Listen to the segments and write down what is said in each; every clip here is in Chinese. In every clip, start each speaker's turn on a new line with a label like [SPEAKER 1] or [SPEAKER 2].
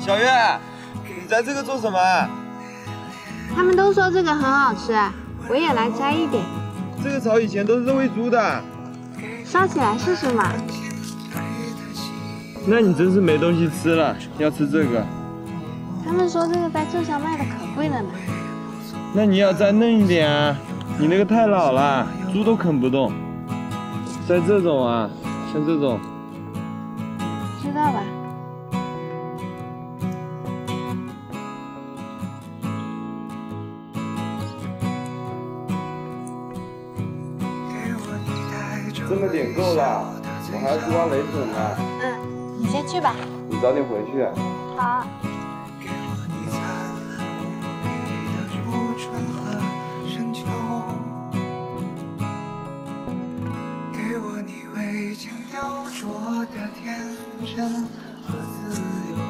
[SPEAKER 1] 小月，你摘这个做什么？
[SPEAKER 2] 他们都说这个很好吃，我也来摘一点。
[SPEAKER 1] 这个草以前都是喂猪的，
[SPEAKER 2] 烧起来试试嘛。
[SPEAKER 1] 那你真是没东西吃了，要吃这个。
[SPEAKER 2] 他们说这个在镇上卖的可贵了呢。
[SPEAKER 1] 那你要摘嫩一点啊，你那个太老了，猪都啃不动。摘这种啊，像这种。
[SPEAKER 2] 知道吧？
[SPEAKER 1] 这么点够了，我还要去挖雷笋呢。
[SPEAKER 2] 你先去吧。
[SPEAKER 1] 你早点回去。
[SPEAKER 2] 好。
[SPEAKER 3] 给我你未经雕琢的天真和自由。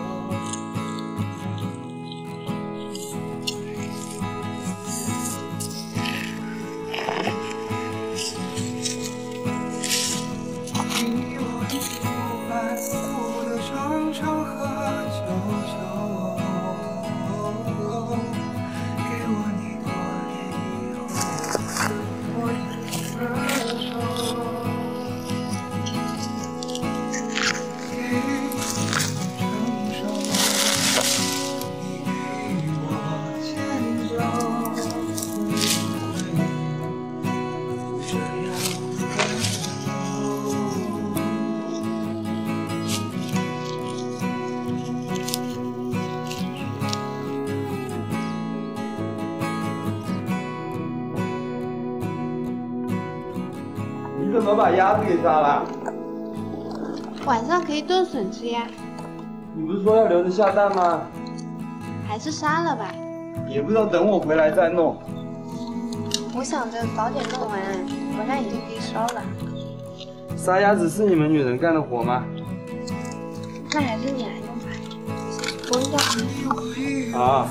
[SPEAKER 1] 你怎么把鸭子给杀了？
[SPEAKER 2] 晚上可以炖笋吃呀。
[SPEAKER 1] 你不是说要留着下蛋吗？
[SPEAKER 2] 还是杀了吧。
[SPEAKER 1] 也不知道等我回来再弄。
[SPEAKER 2] 我想着早点弄完，回来已经可以烧了。
[SPEAKER 1] 杀鸭子是你们女人干的活吗？
[SPEAKER 2] 那还是你来弄吧。闻着。
[SPEAKER 1] 啊。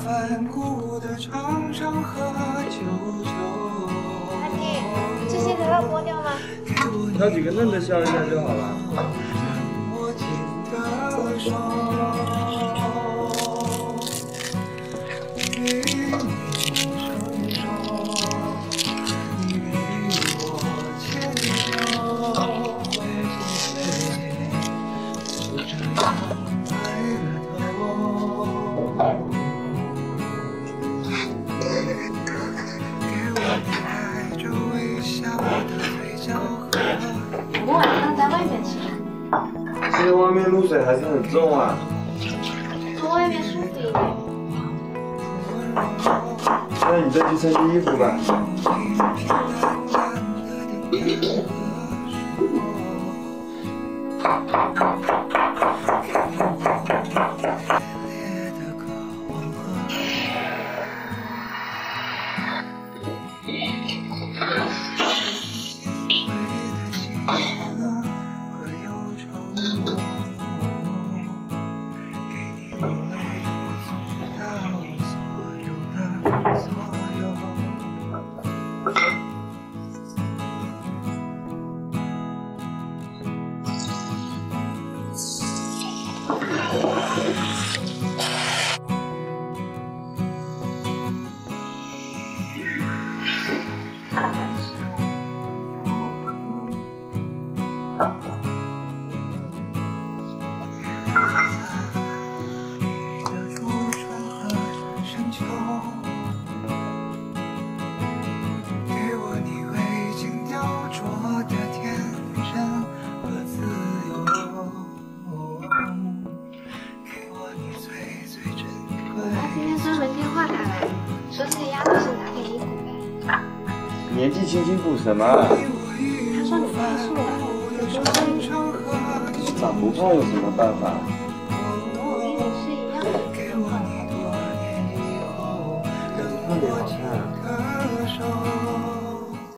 [SPEAKER 2] 阿弟，这些都要剥掉吗？
[SPEAKER 1] 挑几个嫩的削一下就好了。
[SPEAKER 2] 我们晚上在外面吃。
[SPEAKER 1] 现在外面露水还是很重啊。
[SPEAKER 2] 从外面舒服一点。
[SPEAKER 1] 那你再去穿件衣服吧。年纪轻轻补什么？
[SPEAKER 2] 他说你胖瘦了，
[SPEAKER 1] 长不胖有什么办法？
[SPEAKER 2] 我跟你是一样的。
[SPEAKER 1] 胖点好看。